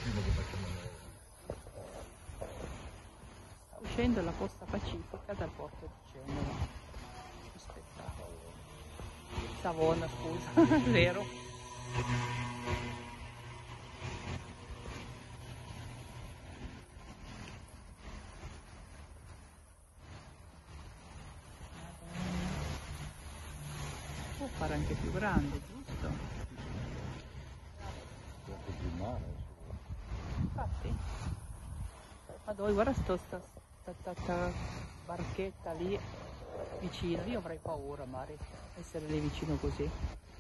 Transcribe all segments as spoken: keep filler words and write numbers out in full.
prima che facciamo noi. Sta uscendo la costa pacifica dal porto di Genova. Che spettacolo. Savona, scusa, vero? Può fare anche più grande, giusto? Anche più mare. Infatti. Ma dove, guarda sto, sta, sta, sta, sta barchetta lì vicino. Io avrei paura, Mari, essere lì vicino così.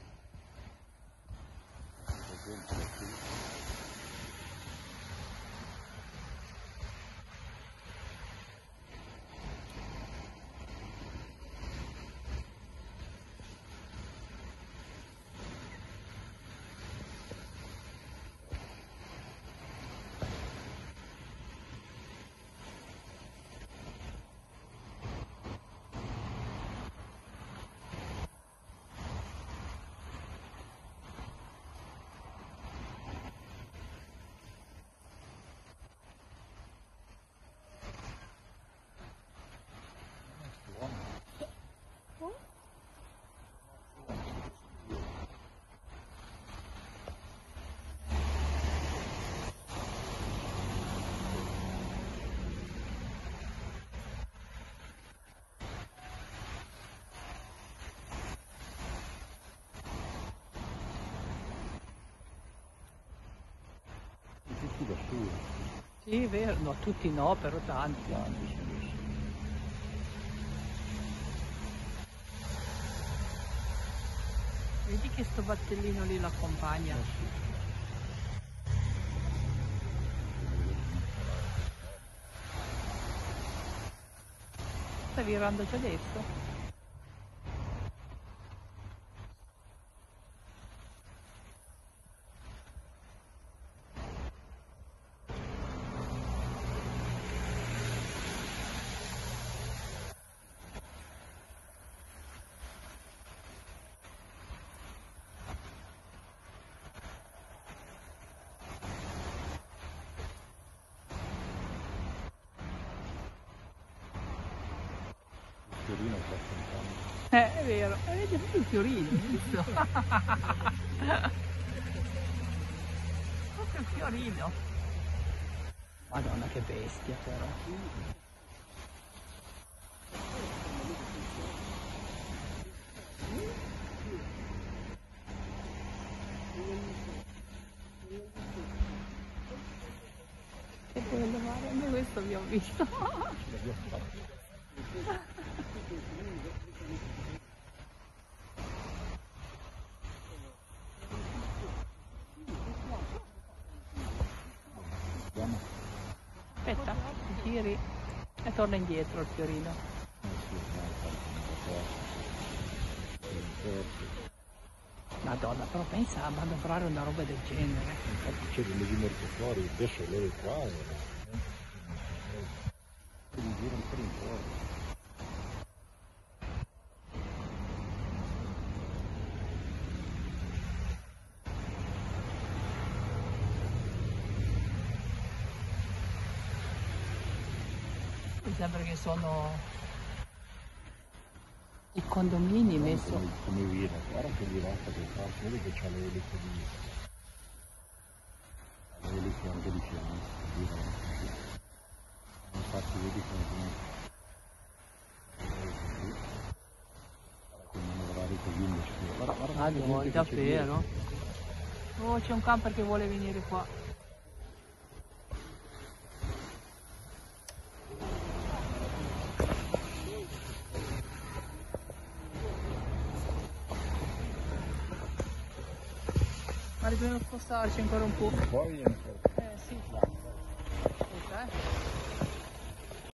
Tutti da su. Sì, vero, no, tutti no, però tanti. Tanti, sì, sì. Vedi che sto battellino lì l'accompagna. Eh sì. Sta virando già adesso. Il fiorino sta ascoltando. Eh, è vero, e vedi proprio il fiorino, hai visto? Proprio il fiorino. Madonna che bestia però. Che bello, guarda, anche questo abbiamo visto. L'abbiamo fatto. Aspetta, giri e torna indietro il fiorino. Eh sì, Madonna, però pensa a manovrare una roba del genere. infatti c'è delle vimerche fuori, adesso loro qua e li gira ancora in fuori. Mi sembra che sono i condomini messo. Come, come vira, guarda che virata che fa, si vede che c'ha l'elico di... l'elico anche di fianco, vira così. Infatti vedi come come... così. Guarda come manovrare così invece. Guarda, guarda, Ah, guarda vuoi, che c'è davvero? dietro. Oh, c'è un camper che vuole venire qua. Ma dobbiamo spostarci ancora un po'. Poi viene fuori. Eh sì. Aspetta, eh.